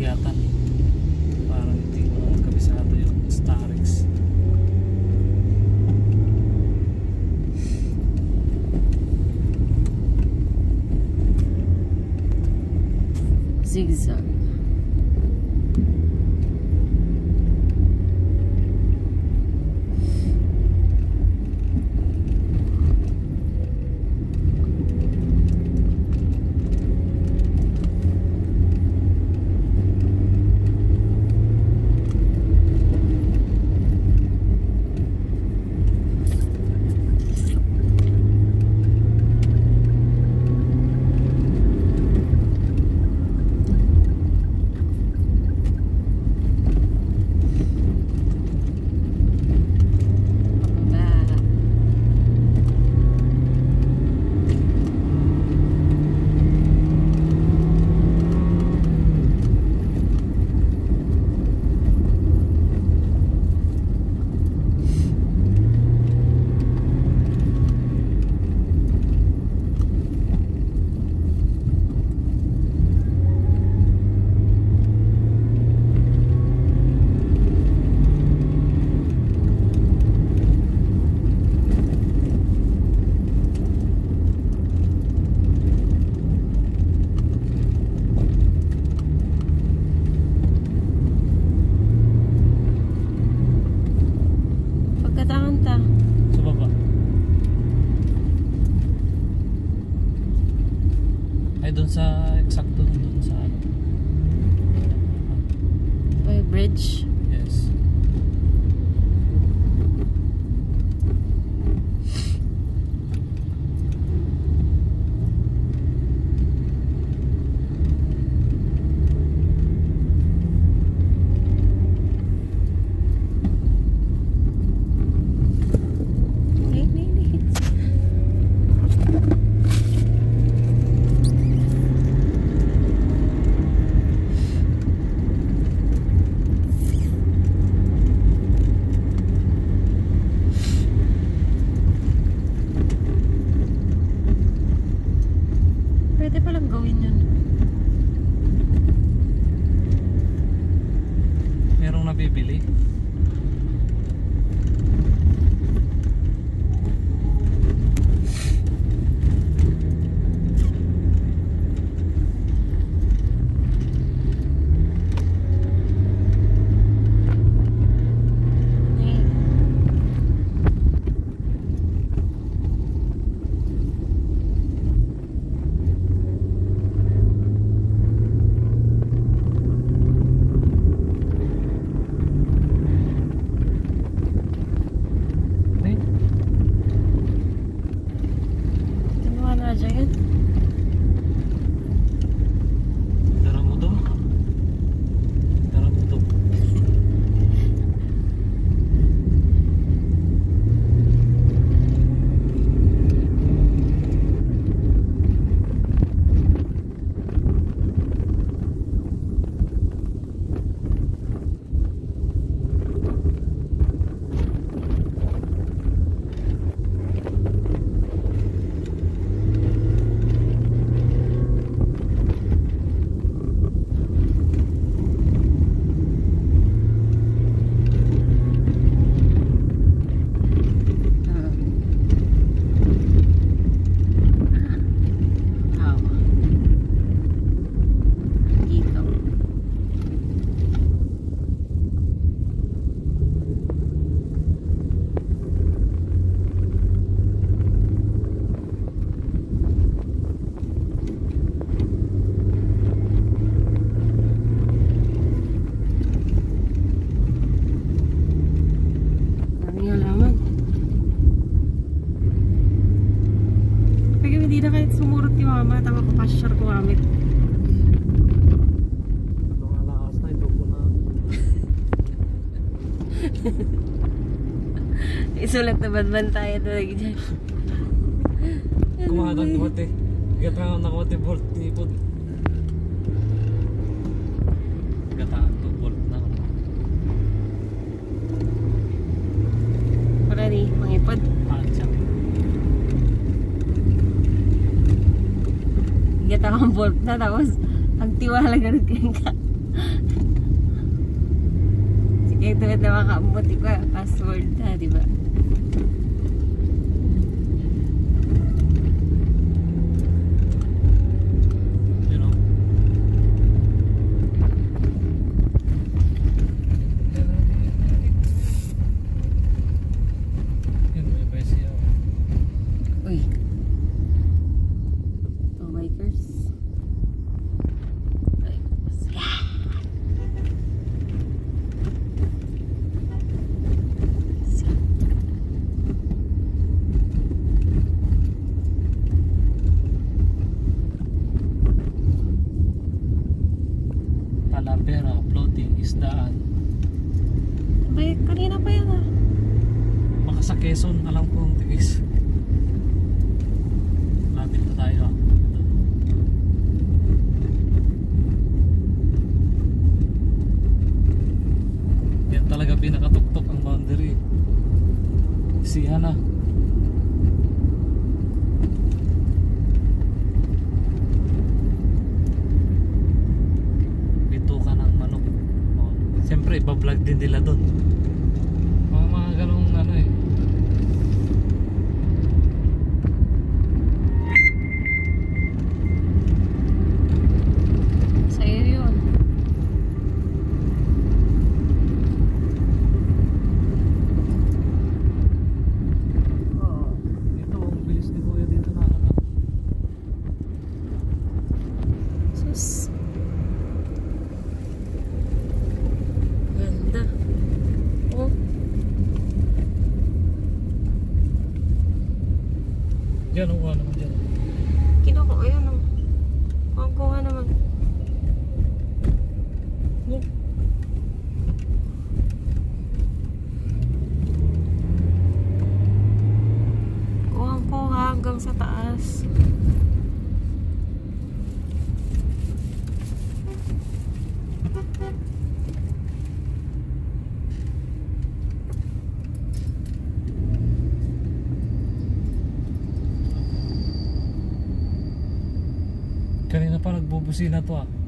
akyatan. Parang hindi ko naman kabisado yung Starex. Zigzag. Doon sa eksakto doon sa ano. May bridge. Yes. Pwede palang gawin yun. Merong nabibili. Hindi na kahit sumurot yung mama, tama ko pasyar ko gamit. Ito nga lakas na, ito po na. Isulat na badman tayo talaga dyan. Kumahatang kumati. Gatangan na kumati, volt tipod. Gatangan to, volt na. Wala rin, mangipod. Pansya. Gata kang bolt na tapos ang tiwala ganun kayo ka. Kaya tuwid na makamuti ko, password na, di ba? You know? Yun, may pwesi ako. Uy. Oh, bikers. Palapera, floating, isdaan. Bay, kanina pa yan ah. Baka sa Quezon, alam ko ang tigis. Lapit na tayo ah. Yan talaga pinakatuktok ang boundary. Siya na. Bituka ng manok. Oh. Siyempre, iba-vlog din nila doon. Mga ganong ano eh. Sa'yo yun. Oh. Dito, ang bilis ni Kuya dito na. Sus. Ganda. Oh. Diyan, uwa naman dyan. Kinuha, ayun oh. Ang kuha naman. Oh. Kuha hanggang sa taas. Kanina pa nagbubusina to ah.